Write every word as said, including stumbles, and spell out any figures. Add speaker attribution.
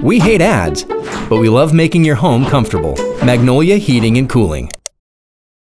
Speaker 1: We hate ads, but we love making your home comfortable. Magnolia Heating and Cooling.